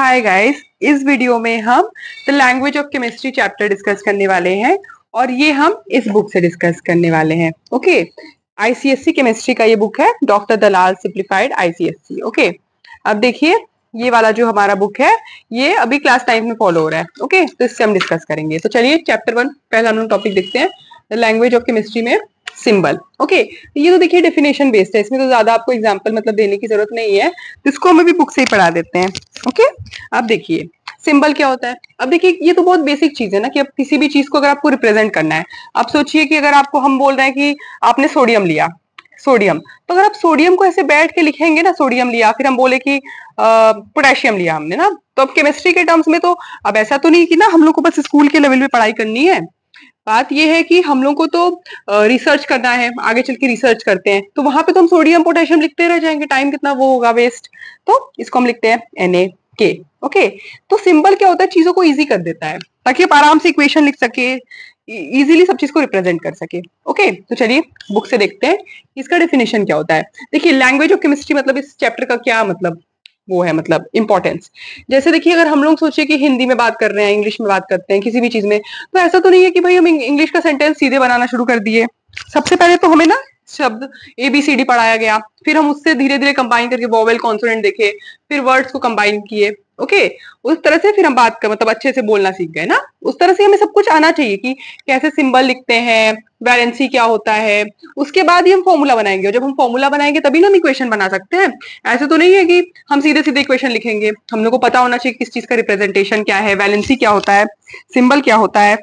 Hi guys, इस video में हम the language of chemistry chapter discuss करने वाले हैं और ये हम इस बुक से डिस्कस करने वाले हैं। ओके, आईसीएससी केमिस्ट्री का ये बुक है, doctor Dalal simplified ICSE. Okay, अब देखिए ये वाला जो हमारा बुक है ये अभी क्लास 9 में फॉलो हो रहा है। ओके, तो इससे हम डिस्कस करेंगे। तो चलिए चैप्टर 1 पहला हम लोग टॉपिक देखते हैं, द लैंग्वेज ऑफ केमिस्ट्री में सिंबल। ओके, ये तो देखिए डेफिनेशन बेस्ड है, इसमें तो ज्यादा आपको एग्जांपल मतलब देने की जरूरत नहीं है, तो इसको हम अभी बुक से ही पढ़ा देते हैं। ओके, अब देखिए सिंबल क्या होता है। अब देखिए ये तो बहुत बेसिक चीज है ना कि अब किसी भी चीज को अगर आपको रिप्रेजेंट करना है, आप सोचिए कि अगर आपको हम बोल रहे हैं कि आपने सोडियम लिया, सोडियम, तो अगर आप सोडियम को ऐसे बैठ के लिखेंगे ना, सोडियम लिया, फिर हम बोले कि पोटेशियम लिया हमने ना, तो अब केमिस्ट्री के टर्म्स में तो अब ऐसा तो नहीं कि ना हम लोग को बस स्कूल के लेवल पे पढ़ाई करनी है। बात यह है कि हम लोग को तो रिसर्च करना है, आगे चल के रिसर्च करते हैं, तो वहां पे तो हम सोडियम पोटेशियम लिखते रह जाएंगे, टाइम कितना वो होगा वेस्ट। तो इसको हम लिखते हैं Na ओके, तो सिंबल क्या होता है, चीजों को इजी कर देता है ताकि आप आराम से इक्वेशन लिख सके, इजीली सब चीज को रिप्रेजेंट कर सके। ओके, तो चलिए बुक से देखते हैं इसका डेफिनेशन क्या होता है। देखिए लैंग्वेज ऑफ केमिस्ट्री मतलब इस चैप्टर का क्या मतलब वो है, मतलब इंपॉर्टेंस। जैसे देखिए अगर हम लोग सोचे कि हिंदी में बात कर रहे हैं, इंग्लिश में बात करते हैं, किसी भी चीज में, तो ऐसा तो नहीं है कि भाई हम इंग्लिश का सेंटेंस सीधे बनाना शुरू कर दिए। सबसे पहले तो हमें ना शब्द ABCD पढ़ाया गया, फिर हम उससे धीरे धीरे कंबाइन करके वोवेल कॉन्सोनेंट देखे, फिर वर्ड्स को कंबाइन किए। ओके, उस तरह से फिर हम बात कर मतलब अच्छे से बोलना सीख गए ना। उस तरह से हमें सब कुछ आना चाहिए कि कैसे सिंबल लिखते हैं, वैलेंसी क्या होता है, उसके बाद ही हम फॉर्मूला बनाएंगे, और जब हम फॉर्मूला बनाएंगे तभी ना हम इक्वेशन बना सकते हैं। ऐसे तो नहीं है कि हम सीधे सीधे इक्वेशन लिखेंगे, हम लोग को पता होना चाहिए किस चीज का रिप्रेजेंटेशन क्या है, वैलेंसी क्या होता है, सिंबल क्या होता है।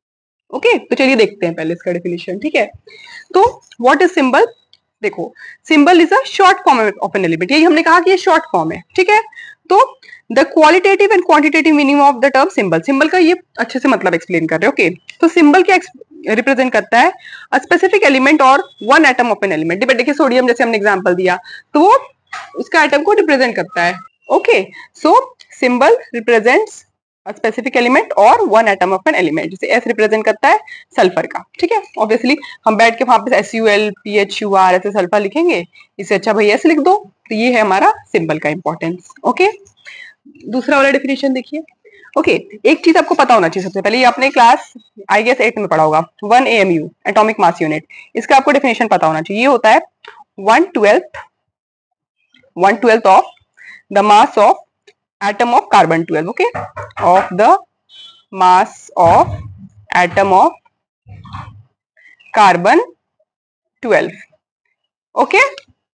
ओके, तो चलिए देखते हैं पहले इसका डेफिनेशन। ठीक है, तो व्हाट इज सिंबल। देखो symbol is a short form of an element, यही हमने कहा कि ये शॉर्ट फॉर्म है। ठीक है, तो the qualitative and quantitative meaning of the term symbol, symbol का ये अच्छे से मतलब एक्सप्लेन कर रहे हैं। ओके, तो सिंबल क्या रिप्रेजेंट करता है, अ स्पेसिफिक एलिमेंट और one atom of an element. देखिए सोडियम जैसे हमने एग्जांपल दिया, तो वो उसका एटम को रिप्रेजेंट करता है। Okay, so symbol represents specific element और one atom of an element. जैसे एस रिप्रेजेंट करता है सल्फर का। ठीक है, ऑब्वियसली हम बैठ के वहां पे SUL PHUR ऐसे सल्फर लिखेंगे, इससे अच्छा भाई एस लिख दो। तो ये है हमारा सिंबल का इंपॉर्टेंस। ओके, दूसरा वाला डेफिनेशन देखिए। ओके, एक चीज आपको पता होना चाहिए सबसे पहले, ये आपने क्लास आई गेस 8 में पढ़ा होगा, 1 AMU एटॉमिक मास यूनिट, इसका आपको डेफिनेशन पता होना चाहिए। ये होता है 1/12 of the mass of atom of carbon 12. Okay, of the mass of atom of carbon 12. Okay,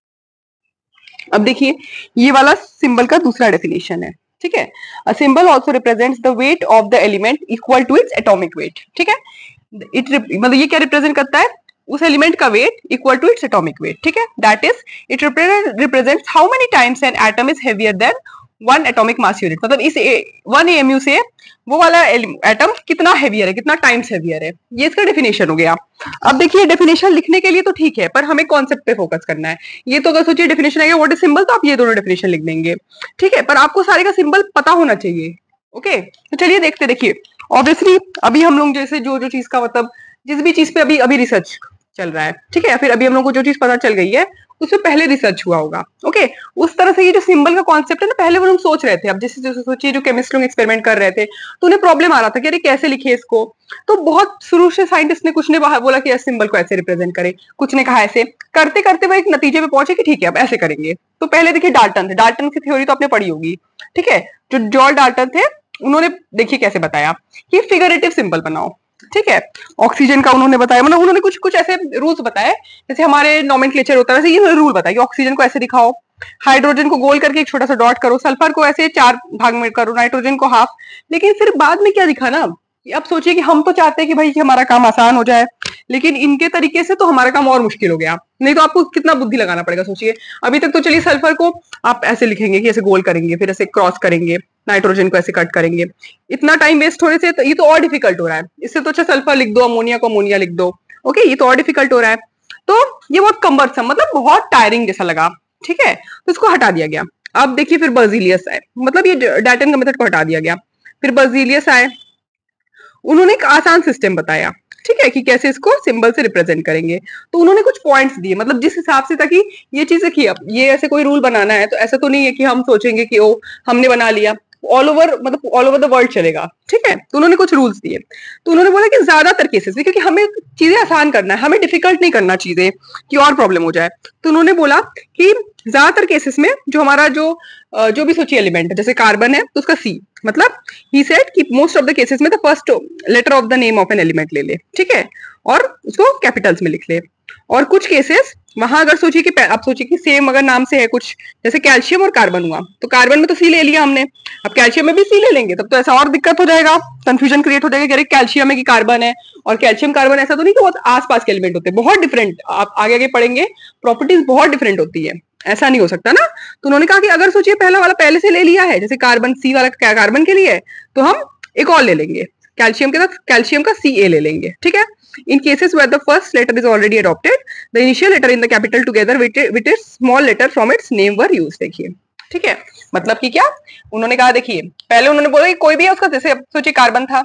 अब देखिए ये वाला सिंबल का दूसरा डेफिनेशन है। ठीक है, a symbol also represents the weight of the element equal to its atomic weight. ठीक है, इट मतलब ये क्या रिप्रेजेंट करता है, उस एलिमेंट का weight equal to its atomic weight. ठीक है, that is it represents how many times an atom is heavier than one atomic mass unit. मतलब इस 1 AMU से वो वाला एटम कितना हेवियर है, कितना टाइम्स हेवियर है, ये इसका डेफिनेशन हो गया। अब देखिए डेफिनेशन लिखने के लिए तो ठीक है, पर हमें कॉन्सेप्ट पे फोकस करना है। ये तो अगर सोचिए डेफिनेशन आएगा व्हाट इज सिंबल, तो आप ये दोनों डेफिनेशन लिख देंगे। ठीक है, पर आपको सारे का सिंबल पता होना चाहिए। ओके, तो चलिए देखते। देखिए ऑब्वियसली अभी हम लोग जैसे जो जो चीज का मतलब जिस भी चीज पे अभी अभी रिसर्च चल रहा है, ठीक है, फिर अभी हम लोग को जो चीज पता चल गई है उसमें पहले रिसर्च हुआ होगा। ओके, उस तरह से ये जो सिंबल का कॉन्सेप्ट है ना, पहले वो लोग सोच रहे थे। अब जैसे जैसे सोचिए जो केमिस्ट लोग एक्सपेरिमेंट कर रहे थे, तो उन्हें प्रॉब्लम आ रहा था कि अरे कैसे लिखे इसको। तो बहुत शुरू से साइंटिस्ट ने कुछ ने बोला कि इस सिंबल को ऐसे रिप्रेजेंट करें, कुछ ने कहा ऐसे, करते करते वो एक नतीजे पे पहुंचे कि ठीक है अब ऐसे करेंगे। तो पहले देखिए डाल्टन थे, डाल्टन की थ्योरी तो आपने पढ़ी होगी। ठीक है, जो जॉर्ज डाल्टन थे उन्होंने देखिए कैसे बताया कि फिगरेटिव सिंबल बनाओ। ठीक है, ऑक्सीजन का उन्होंने बताया, मतलब उन्होंने कुछ कुछ ऐसे रूल्स बताए, जैसे हमारे नॉमेनक्लेचर होता है वैसे ये रूल बताया कि ऑक्सीजन को ऐसे दिखाओ, हाइड्रोजन को गोल करके एक छोटा सा डॉट करो, सल्फर को ऐसे 4 भाग में करो, नाइट्रोजन को हाफ। लेकिन फिर बाद में क्या दिखा ना, अब सोचिए कि हम तो चाहते हैं कि भाई कि हमारा काम आसान हो जाए, लेकिन इनके तरीके से तो हमारा काम और मुश्किल हो गया। नहीं तो आपको कितना बुद्धि लगाना पड़ेगा सोचिए। अभी तक तो चलिए सल्फर को आप ऐसे लिखेंगे कि ऐसे गोल करेंगे, फिर ऐसे क्रॉस करेंगे, नाइट्रोजन को ऐसे कट करेंगे, इतना टाइम वेस्ट होने से तो ये तो और डिफिकल्ट हो रहा है। इससे तो अच्छा सल्फर लिख दो, अमोनिया को अमोनिया लिख दो। ओके, ये तो और डिफिकल्ट हो रहा है, तो ये बहुत कम्बरसम मतलब बहुत टायरिंग जैसा लगा। ठीक है, तो इसको हटा दिया गया। अब देखिए फिर बर्जीलियस आए, मतलब ये डाल्टन का मेथड को हटा दिया गया, फिर बर्जीलियस आए, उन्होंने एक आसान सिस्टम बताया। ठीक है, कि कैसे इसको सिंबल से रिप्रेजेंट करेंगे। तो उन्होंने कुछ पॉइंट्स दिए, मतलब जिस हिसाब से, ताकि ये चीज देखिए अब ये ऐसे कोई रूल बनाना है तो ऐसा तो नहीं है कि हम सोचेंगे कि ओ हमने बना लिया, ऑल ओवर, मतलब ऑल ओवर द वर्ल्ड चलेगा, ठीक है। तो उन्होंने कुछ रूल्स दिए। तो उन्होंने बोला कि ज्यादातर केसेस में, क्योंकि हमें चीजें आसान करना है, हमें डिफिकल्ट नहीं करना चीजें कि और प्रॉब्लम हो जाए, तो उन्होंने बोला कि ज्यादातर केसेस में जो हमारा जो भी सोचिए एलिमेंट है, जैसे कार्बन है तो उसका सी, मतलब ही सेड कि मोस्ट ऑफ द केसेस में the first letter of the name of an element ले ले, ठीक है, और उसको कैपिटल्स में लिख ले। और कुछ केसेस वहां अगर सोचिए कि आप सोचिए कि सेम अगर नाम से है कुछ, जैसे कैल्शियम और कार्बन हुआ, तो कार्बन में तो सी ले लिया हमने, अब कैल्शियम में भी सी ले लेंगे, तब तो ऐसा और दिक्कत हो जाएगा, कंफ्यूजन क्रिएट हो जाएगा कि अरे कैल्शियम है कि कार्बन है। और कैल्शियम कार्बन ऐसा तो नहीं कि बहुत आसपास के एलिमेंट होते हैं, बहुत डिफरेंट, आप आगे आगे पढ़ेंगे, प्रॉपर्टीज बहुत डिफरेंट होती है, ऐसा नहीं हो सकता ना। तो उन्होंने कहा कि अगर सोचिए पहला वाला पहले से ले लिया है, जैसे कार्बन सी वाला कार्बन के लिए, तो हम एक और ले लेंगे, कैल्शियम के साथ कैल्शियम का सी ए ले लेंगे, ठीक है। In cases where the first letter is already adopted, the initial letter in the capital together with its small letter from its name were used। देखिए, ठीक है, मतलब कि क्या उन्होंने कहा, देखिए पहले उन्होंने बोला कि कोई भी है उसका, जैसे अब सोचिए कार्बन था,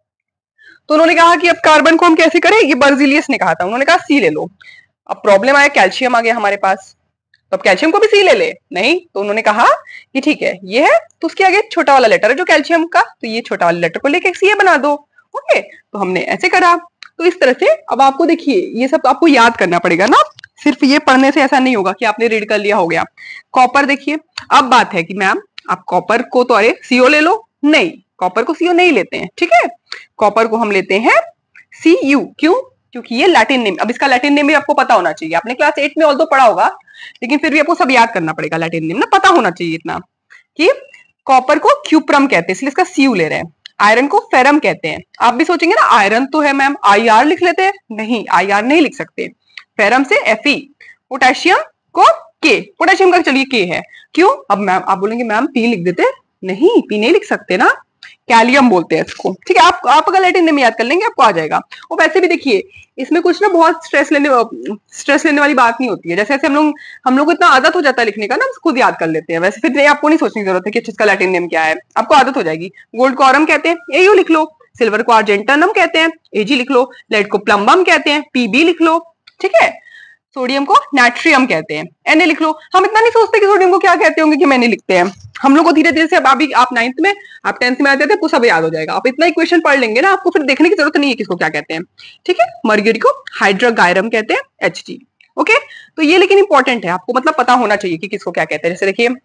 तो उन्होंने कहा कि अब कार्बन को हम कैसे करें, ये बर्जिलियस ने कहा था, उन्होंने कहा सी ले लो। अब प्रॉब्लम आया, कैल्शियम आ गया हमारे पास, तो अब कैल्शियम को भी सी ले ले, नहीं, तो उन्होंने कहा कि ठीक है ये है, तो उसके आगे छोटा वाला लेटर है जो कैल्शियम का, तो ये छोटा वाला लेटर को लेके सी ए बना दो। ओके, तो हमने ऐसे करा। तो इस तरह से अब आपको देखिए ये सब आपको याद करना पड़ेगा ना, सिर्फ ये पढ़ने से ऐसा नहीं होगा कि आपने रीड कर लिया हो गया। कॉपर देखिए, अब बात है कि मैम आप कॉपर को तो अरे सीओ ले लो, नहीं, कॉपर को सीओ नहीं लेते हैं, ठीक है, कॉपर को हम लेते हैं सी यू। क्यों? क्योंकि ये लैटिन नेम, अब इसका लैटिन नेम भी आपको पता होना चाहिए, आपने क्लास 8 में ऑल्दो पढ़ा होगा, लेकिन फिर भी आपको सब याद करना पड़ेगा, लैटिन नेम ना पता होना चाहिए इतना, कि कॉपर को क्यूप्रम कहते हैं, इसलिए इसका सीयू ले रहे हैं। आयरन को फेरम कहते हैं। आप भी सोचेंगे ना आयरन तो है मैम आई आर लिख लेते हैं, नहीं आई आर नहीं लिख सकते, फेरम से एफ ई। पोटेशियम को के, पोटेशियम का चलिए के है, क्यों? अब मैम आप बोलेंगे मैम पी लिख देते, नहीं पी नहीं लिख सकते ना, कैलियम बोलते हैं इसको, ठीक है। आप अगर लैटिन नेम याद कर लेंगे आपको आ जाएगा। और वैसे भी देखिए इसमें कुछ ना बहुत स्ट्रेस लेने वाली बात नहीं होती है, जैसे हम लोग को इतना आदत हो जाता है लिखने का ना, हम खुद याद कर लेते हैं, वैसे फिर नहीं, आपको नहीं सोचने की जरूरत है कि इसका लैटिन नेम क्या है, आपको आदत हो जाएगी। गोल्ड को ऑरम कहते हैं, एयू लिख लो। सिल्वर को आर्जेंटनम कहते हैं, एजी लिख लो। लेड को प्लम्बम कहते हैं, पीबी लिख लो, ठीक है। सोडियम को नाट्रियम कहते हैं, Na लिख लो। हम इतना नहीं सोचते कि सोडियम को क्या कहते होंगे कि मैंने लिखते हैं, हम लोग को धीरे धीरे से, अब अभी आप 9th में, आप 10th में आते थे, आपको सब याद हो जाएगा, आप इतना इक्वेशन पढ़ लेंगे ना, आपको फिर देखने की जरूरत नहीं है किसको क्या कहते हैं, ठीक है। मर्क्यूरी को हाइड्रोगायरम कहते हैं, Hg। ओके, तो ये लेकिन इंपॉर्टेंट है, आपको मतलब पता होना चाहिए कि किसको क्या कहते हैं। जैसे देखिए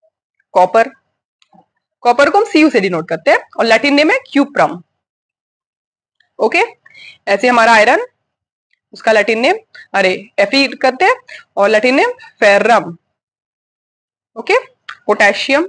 कॉपर, कॉपर को हम Cu से डिनोट करते हैं और लैटिन नेम है क्यूप्रम। ओके, ऐसे हमारा आयरन, उसका लैटिन नेम अरे एफी करते हैं और Latin name ferrum. Okay, potassium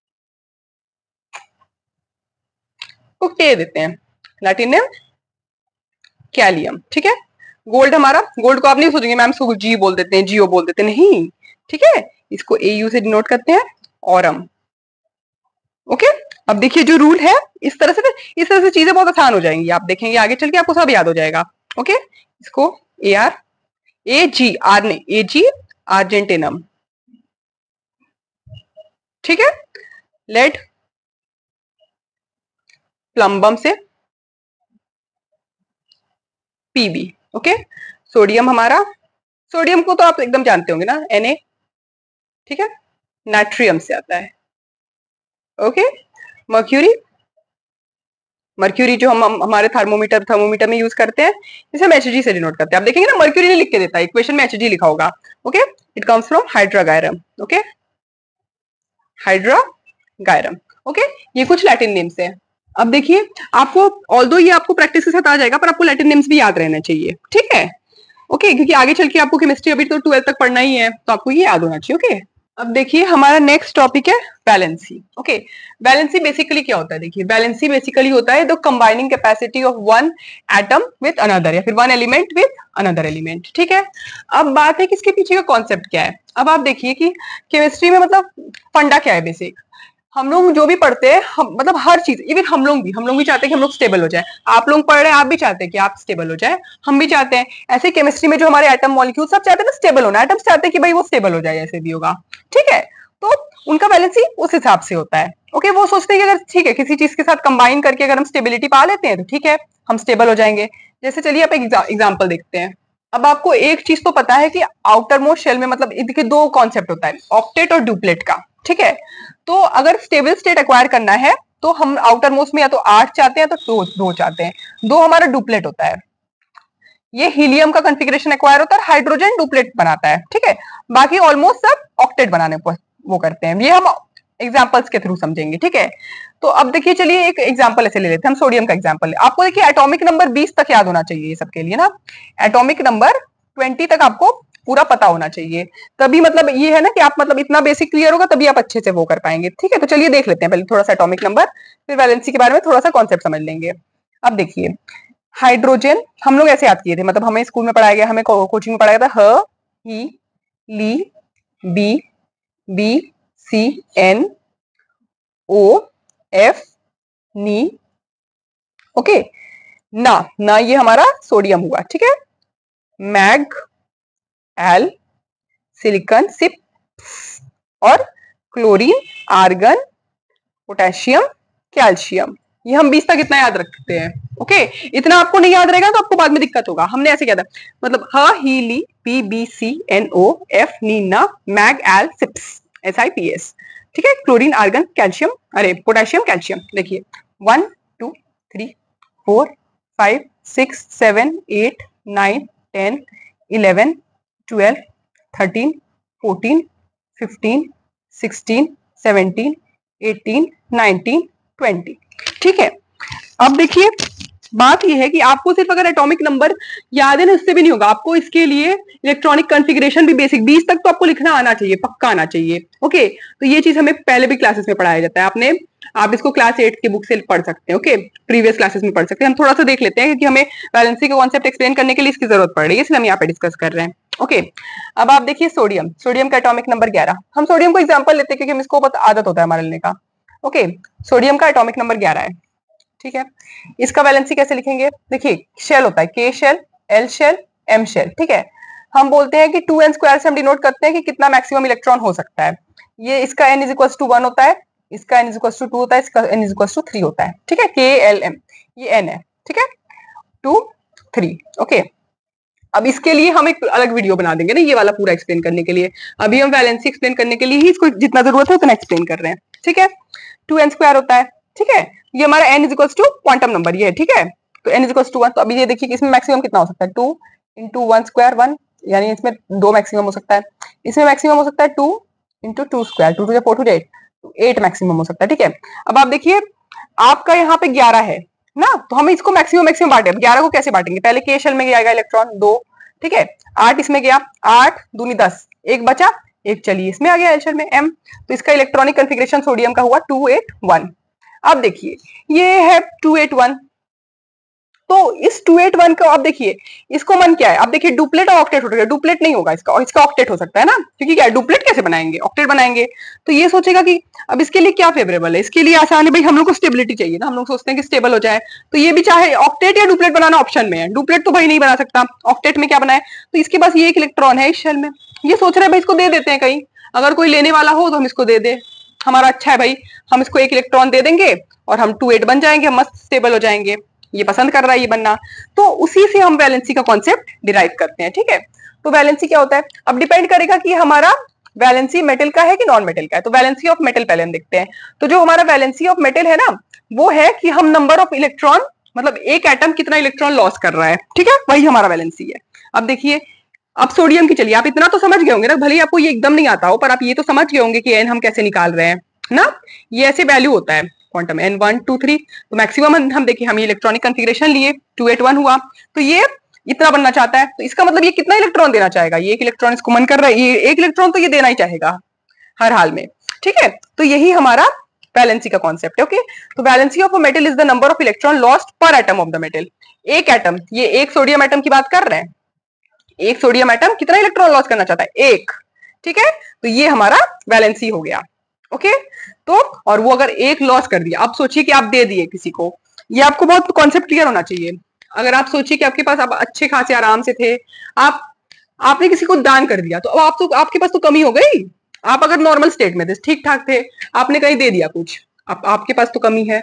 को के देते हैं, लैटिन नेम कैलियम, ठीक है। गोल्ड हमारा, गोल्ड को आप नहीं सोचेंगे मैम इसको जी बोल देते हैं, जियो बोल देते हैं, नहीं, ठीक है, इसको एयू से डिनोट करते हैं, ऑरम। ओके, अब देखिए जो रूल है इस तरह से चीजें बहुत आसान हो जाएंगी, आप देखेंगे आगे चल के आपको सब याद हो जाएगा। ओके, इसको A R, A ji are ने, ए जी आर्जेंटिनम, ठीक है। लेड प्लम्बम से पीबी। ओके, सोडियम हमारा, सोडियम को तो आप एकदम जानते होंगे ना, Na, ठीक है, नाट्रियम से आता है। ओके, मर्क्यूरी, मर्क्यूरी जो हम हमारे थर्मोमीटर में यूज करते हैं, इसे हम Hg से डिनोट करते हैं। आप देखेंगे ना मर्क्यूरी ने लिख के देता है, इक्वेशन में Hg लिखा होगा। Okay, it comes from hydrargyrum. Okay, hydrargyrum. Okay, ये कुछ लैटिन नेम्स है। अब देखिए आपको, ऑल्दो ये आपको प्रैक्टिस के साथ आ जाएगा, पर आपको लैटिन नेम्स भी याद रहना चाहिए, ठीक है। ओके, क्योंकि आगे चल के आपको केमिस्ट्री अभी तो 12th तक पढ़ना ही है, तो आपको ये याद होना चाहिए। ओके, अब देखिए हमारा नेक्स्ट टॉपिक है वैलेंसी। ओके, वैलेंसी बेसिकली क्या होता है? देखिए वैलेंसी बेसिकली होता है the combining capacity of one atom with another, या फिर one element with another element, ठीक है। अब बात है कि इसके पीछे का कॉन्सेप्ट क्या है। अब आप देखिए कि केमिस्ट्री में मतलब फंडा क्या है बेसिक, हम लोग जो भी पढ़ते हैं, हम मतलब हर चीज, इवन हम लोग भी चाहते हैं कि हम लोग स्टेबल हो जाए। आप लोग पढ़ रहे हैं, आप भी चाहते हैं कि आप स्टेबल हो जाए, हम भी चाहते हैं। ऐसे केमिस्ट्री में जो हमारे एटम मॉलिक्यूल सब चाहते हैं ना स्टेबल होना, एटम्स चाहते हैं कि भाई वो स्टेबल हो जाए, ऐसे भी होगा, ठीक है। तो उनका बैलेंस ही उस हिसाब से होता है। ओके, वो सोचते हैं कि अगर ठीक है किसी चीज के साथ कंबाइन करके अगर हम स्टेबिलिटी पा लेते हैं तो ठीक है, हम स्टेबल हो जाएंगे। जैसे चलिए आप एक एग्जाम्पल देखते हैं। अब आपको एक चीज तो पता है कि आउटर मोस्ट शेल में, मतलब देखिए दो कॉन्सेप्ट होता है, ऑक्टेट और डुप्लेट का, ठीक है। तो अगर स्टेबल स्टेट एक्वायर करना है तो हम आउटर मोस्ट में या तो 8 चाहते हैं तो 2 चाहते हैं। 2 हमारा डुप्लेट होता है, ये हीलियम का कॉन्फ़िगरेशन एक्वायर होता है, हाइड्रोजन डुप्लेट बनाता है, ठीक है। बाकी ऑलमोस्ट सब ऑक्टेट बनाने को वो करते हैं। ये हम एग्जांपल्स के थ्रू समझेंगे, ठीक है। तो अब देखिए, चलिए एक एग्जांपल ऐसे ले लेते हैं हम, सोडियम का एग्जांपल। आपको देखिए एटॉमिक नंबर 20 तक याद होना चाहिए ये सबके लिए ना, एटॉमिक नंबर 20 तक आपको पूरा पता होना चाहिए, तभी मतलब ये है ना कि आप मतलब इतना बेसिक क्लियर होगा तभी आप अच्छे से वो कर पाएंगे, ठीक है। तो चलिए देख लेते हैं पहले थोड़ा सा एटॉमिक नंबर, फिर वैलेंसी के बारे में थोड़ा सा कॉन्सेप्ट समझ लेंगे। अब देखिए, हाइड्रोजन हम लोग ऐसे याद किए थे, मतलब हमें स्कूल में पढ़ाया गया, हमें कोचिंग में पढ़ाया था, ह, ही, ली, बी, बी, सी, एन, ओ, एफ, नी, ओके ना ये हमारा सोडियम हुआ, ठीक है। मैग, एल, सिलिकॉन, सिप और क्लोरीन, आर्गन, पोटेशियम, कैल्शियम। ये हम 20 तक इतना याद रखते हैं, ओके। इतना आपको नहीं याद रहेगा तो आपको बाद में दिक्कत होगा। हमने ऐसे किया था, मतलब ह, ही, ली, बी, बी, सी, एन, ओ, एफ, नीना, मैग, एल, सिप्स, SIPS, ठीक है। क्लोरीन, आर्गन, कैल्शियम, अरे पोटेशियम, कैल्शियम। देखिए 1 2 3 4 5 6 7 8 9 10 11 12 13 14 15 16 17 18 19 20, ठीक है। अब देखिए, बात यह है कि आपको सिर्फ अगर एटॉमिक नंबर याद है ना, उससे भी नहीं होगा, आपको इसके लिए इलेक्ट्रॉनिक कॉन्फ़िगरेशन भी बेसिक 20 तक तो आपको लिखना आना चाहिए, पक्का आना चाहिए, ओके। तो ये चीज हमें पहले भी क्लासेस में पढ़ाया जाता है, आप इसको क्लास 8 की बुक से पढ़ सकते हैं, ओके, प्रीवियस क्लासेस में पढ़ सकते हैं। हम थोड़ा सा देख लेते हैं क्योंकि हमें वैलेंसी का कॉन्सेप्ट एक्सप्लेन करने के लिए इसकी जरूरत पड़ रही है, इसलिए हम यहाँ पे डिस्कस कर रहे हैं, ओके। अब आप देखिए सोडियम का एटॉमिक नंबर 11। हम सोडियम को एग्जाम्पल लेते हैं क्योंकि हम इसको बहुत आदत होता है हमारे लेने का, ओके। सोडियम का एटॉमिक नंबर 11 है, ठीक है। इसका वैलेंसी कैसे लिखेंगे, देखिए शेल होता है, K shell, L shell, M shell, ठीक है। हम बोलते हैं कि 2n स्क्वायर से हम डिनोट करते हैं कि कितना मैक्सिमम इलेक्ट्रॉन हो सकता है। ये इसका n = 1 होता है, इसका n = 2 होता है, इसका n = 3 होता है, ठीक है। KLM ये n है, ठीक है, 2 3, ओके। अब इसके लिए हम एक अलग वीडियो बना देंगे ना, ये वाला पूरा एक्सप्लेन करने के लिए। अभी हम वैलेंसी एक्सप्लेन करने के लिए ही इसको जितना जरूरत है उतना एक्सप्लेन कर रहे हैं, ठीक है। 2n स्क्वायर होता है, ठीक है। ये हमारा n = क्वांटम नंबर ये है, ठीक है। तो n = 1। तो अभी ये देखिए कि इसमें मैक्सिमम कितना हो सकता है, 2 × 1 स्क्वायर 1, यानी इसमें 2 मैक्सिमम हो सकता है। इसमें मैक्सिमम हो सकता है 2 × 2 स्क्वायर, 2 × 4 = 8, 8 मैक्सिमम हो सकता है, ठीक है। अब आप देखिए, आपका यहाँ पे 11 है ना, तो हम इसको मैक्सिमम बांटे। 11 को कैसे बांटेंगे, पहले K शेल में जाएगा इलेक्ट्रॉन 2, ठीक है। 8 इसमें गया, 8 दूनी 10, एक बचा, एक चलिए इसमें आ गया एल शेल में M। तो इसका इलेक्ट्रॉनिक कॉन्फ़िगरेशन सोडियम का हुआ 281। अब देखिए ये है 281, तो इस 281 को अब देखिए, इसको मन क्या है, अब देखिए डुप्लेट और ऑक्टेट हो रहा है, डुप्लेट नहीं होगा इसका, और इसका ऑक्टेट हो सकता है ना, क्योंकि क्या है, डुप्लेट कैसे बनाएंगे, ऑक्टेट बनाएंगे। तो ये सोचेगा कि अब इसके लिए क्या फेवरेबल है, इसके लिए आसान है भाई, हम लोग को स्टेबिलिटी चाहिए ना, हम लोग सोचते हैं कि स्टेबल हो जाए। तो ये भी चाहे ऑक्टेट या डुप्लेट बनाना ऑप्शन में है, डुप्लेट तो भाई नहीं बना सकता, ऑक्टेट में क्या बनाए, तो इसके पास ये एक इलेक्ट्रॉन है इस शेल में, ये सोच रहे हैं भाई इसको दे देते हैं कहीं, अगर कोई लेने वाला हो तो हम इसको दे दे, हमारा अच्छा है भाई, हम इसको एक इलेक्ट्रॉन दे देंगे और हम 28 बन जाएंगे, हम मस्त स्टेबल हो जाएंगे, ये पसंद कर रहा है ये बनना। तो उसी से हम वैलेंसी का कॉन्सेप्ट डिराइव करते हैं, ठीक है। तो वैलेंसी क्या होता है, अब डिपेंड करेगा कि हमारा वैलेंसी मेटल का है कि नॉन मेटल का है। तो वैलेंसी ऑफ मेटल पहले हम देखते हैं। तो जो हमारा वैलेंसी ऑफ मेटल है ना, वो है कि हम नंबर ऑफ इलेक्ट्रॉन, मतलब एक एटम कितना इलेक्ट्रॉन लॉस कर रहा है, ठीक है, वही हमारा वैलेंसी है। अब देखिए, अब सोडियम की चलिए, आप इतना तो समझ गए होंगे ना, भले ही आपको ये एकदम नहीं आता हो, पर आप ये तो समझ गए होंगे कि एन हम कैसे निकाल रहे हैं ना, ये ऐसे वैल्यू होता है क्वांटम n 1 2 3। तो मैक्सिमम हम देखिए, हम ये इलेक्ट्रॉनिक कॉन्फ़िगरेशन लिए 281 हुआ, तो ये इतना बनना चाहता है, तो इसका मतलब ये कितना इलेक्ट्रॉन देना चाहेगा, ये एक इलेक्ट्रॉन इसको मन कर रहा है, ये एक इलेक्ट्रॉन तो ये देना ही चाहेगा हर हाल में, ठीक है। तो यही हमारा वैलेंसी का कॉन्सेप्ट है, ओके। तो valency of a metal is the number of electron lost per atom of the metal. एक एटम, ये एक सोडियम एटम की बात कर रहे हैं, एक सोडियम एटम कितना इलेक्ट्रॉन लॉस करना चाहता है, एक, ठीक है। तो ये हमारा वैलेंसी हो गया, ओके। तो और वो अगर एक लॉस कर दिया, आप सोचिए कि आप दे दिए किसी को, ये आपको बहुत कॉन्सेप्ट क्लियर होना चाहिए। अगर आप सोचिए कि आपके पास आप अच्छे खासे आराम से थे, आप आपने किसी को दान कर दिया, तो अब आप तो आपके पास तो कमी हो गई। आप अगर नॉर्मल स्टेट में थे, ठीक ठाक थे, आपने कहीं दे दिया कुछ, अब आपके पास तो कमी है,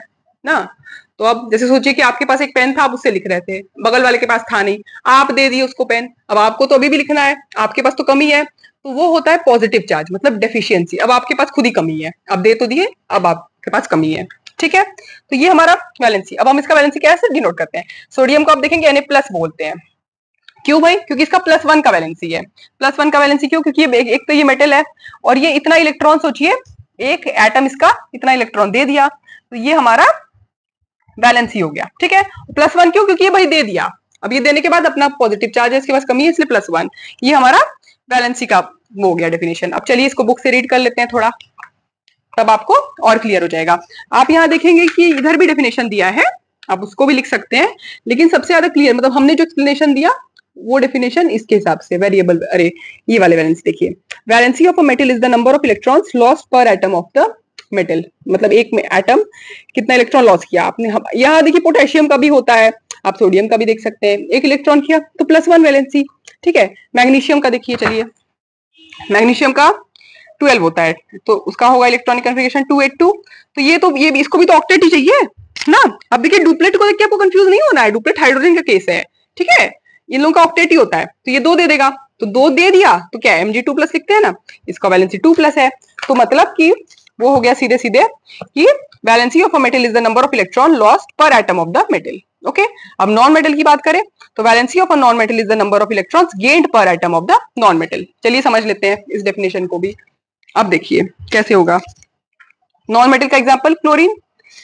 ना। तो अब जैसे सोचिए कि आपके पास एक पेन था, आप उससे लिख रहे थे, बगल वाले के पास था नहीं, आप दे दिए उसको पेन, अब आपको तो अभी भी लिखना है, आपके पास तो कमी है, तो वो होता है पॉजिटिव चार्ज, मतलब डेफिशिएंसी। अब आपके पास खुद ही कमी है, अब दे तो दिए, अब आपके पास कमी है, ठीक है। तो ये हमारा वैलेंसी। अब हम इसका वैलेंसी कैसे डिनोट करते हैं? सोडियम को आप देखेंगे Na+ बोलते हैं। क्यों भाई? क्योंकि इसका +1 का वैलेंसी है। +1 का वैलेंसी क्यों? क्योंकि ये एक तो ये मेटल है, और ये इतना इलेक्ट्रॉन, सोचिए एक एटम इसका इतना इलेक्ट्रॉन दे दिया, तो ये हमारा वैलेंसी हो गया, ठीक है। +1 क्यों? क्योंकि ये भाई दे दिया, अब ये देने के बाद अपना पॉजिटिव चार्ज है, इसके पास कमी है, इसलिए +1। ये हमारा वैलेंसी का वो हो गया डेफिनेशन। अब चलिए इसको बुक से रीड कर लेते हैं थोड़ा, तब आपको और क्लियर हो जाएगा। आप यहाँ देखेंगे कि इधर भी डेफिनेशन दिया है, आप उसको भी लिख सकते हैं, लेकिन सबसे ज्यादा क्लियर, मतलब हमने जो एक्सप्लेनेशन दिया वो डेफिनेशन इसके हिसाब से वेरिएबल, अरे ये वाले वैलेंसी देखिए, valency of a metal is the number of electrons lost per atom of the metal, मतलब एक में एटम कितना इलेक्ट्रॉन लॉस किया आपने। यहाँ देखिए पोटेशियम का भी होता है, आप सोडियम का भी देख सकते हैं, एक इलेक्ट्रॉन किया तो +1 वैलेंसी, ठीक है। मैग्नीशियम का देखिए, चलिए मैग्नीशियम का 12 होता है, तो उसका होगा इलेक्ट्रॉनिक कन्फिगरेशन 282। तो ये इसको भी तो ऑक्टेट ही चाहिए ना। अब देखिए डुप्लेट को देख के आपको कंफ्यूज नहीं होना है, डुप्लेट हाइड्रोजन का केस है, ठीक है, इन लोगों का ऑक्टेट ही होता है। तो ये 2 दे देगा, तो 2 दे दिया तो क्या Mg2+ लिखते हैं ना, इसका वैलेंसी 2+ है। तो मतलब कि वो हो गया सीधे सीधे कि valency of a metal is the number of electron lost per atom of the metal, okay. अब नॉन मेटल की बात करें तो valency of a non metal is the number of electrons gained per atom of the non metal. चलिए समझ लेते हैं इस डेफिनेशन को भी। अब देखिए कैसे होगा। नॉन मेटल का एग्जांपल क्लोरीन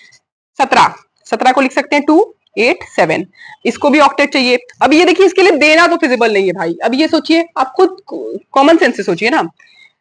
17 को लिख सकते हैं 287, इसको भी ऑक्टेट चाहिए। अब ये देखिए इसके लिए देना तो फिजिबल नहीं है भाई। अब ये सोचिए, आप खुद कॉमन सेंस से सोचिए ना,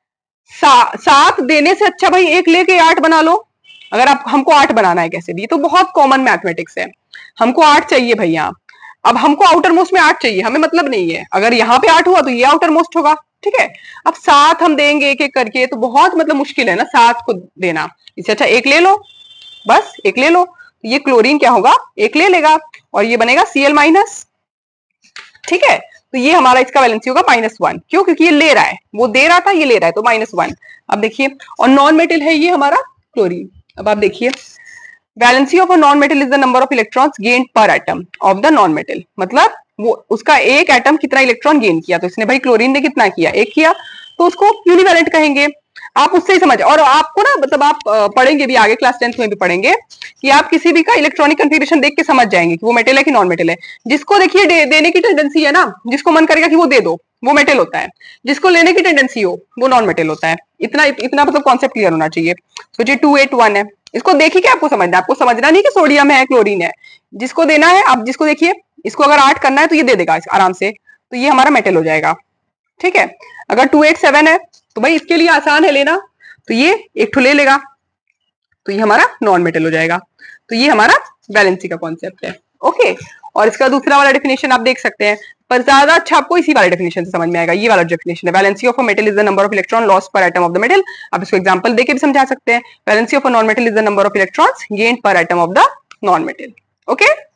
7 देने से अच्छा भाई 1 लेके 8 बना लो। अगर आप हमको 8 बनाना है कैसे भी, तो बहुत कॉमन मैथमेटिक्स है, हमको 8 चाहिए भैया। अब हमको आउटर मोस्ट में 8 चाहिए, हमें मतलब नहीं है अगर यहाँ पे 8 हुआ तो ये आउटर मोस्ट होगा, ठीक है। अब 7 हम देंगे एक एक करके, तो बहुत मतलब मुश्किल है ना 7 को देना, इससे अच्छा 1 ले लो, बस 1 ले लो। तो ये क्लोरीन क्या होगा, 1 ले लेगा और ये बनेगा Cl-, ठीक है। तो ये हमारा इसका वैलेंसी होगा -1, क्यों? क्योंकि ये ले रहा है, वो दे रहा था, ये ले रहा है, तो -1। अब देखिए, और नॉन मेटल है ये हमारा क्लोरीन। अब आप देखिए valency of a non metal is the number of electrons gained per atom of the non metal, मतलब वो उसका एक एटम कितना इलेक्ट्रॉन गेन किया, तो इसने भाई क्लोरीन ने कितना किया, 1 किया, तो उसको यूनिवैलेंट कहेंगे। आप उससे ही समझ, और आपको ना मतलब आप पढ़ेंगे भी आगे, क्लास 10th में भी पढ़ेंगे कि आप किसी भी का इलेक्ट्रॉनिक कन्फिगरेशन देख के समझ जाएंगे कि वो मेटल है कि नॉन मेटल है। जिसको देखिए देने की टेंडेंसी है ना, जिसको मन करेगा कि वो दे दो, वो मेटल होता है, जिसको लेने की टेंडेंसी हो वो नॉन मेटल होता है। इतना इतना मतलब कॉन्सेप्ट क्लियर होना चाहिए। सोचिए 281 है, इसको देखिए कि आपको समझना है, आपको समझना नहीं कि सोडियम है क्लोरीन है, जिसको देना है आप जिसको देखिए, इसको अगर 8 करना है तो ये दे देगा आराम से, तो ये हमारा मेटल हो जाएगा, ठीक है। अगर 287 है तो भाई इसके लिए आसान है लेना, तो ये एक ठो ले लेगा, तो ये हमारा नॉन मेटल हो जाएगा। तो ये हमारा वैलेंसी का कॉन्सेप्ट है, ओके। और इसका दूसरा वाला डेफिनेशन आप देख सकते हैं, पर ज्यादा अच्छा आपको इसी वाले डेफिनेशन से समझ में आएगा। ये वाला डेफिनेशन है, valency of a metal is the number of electron lost per atom of the metal. आप इसको एग्जांपल देके भी समझा सकते हैं, valency of a non metal is the number of electrons gained per atom of the non metal, okay.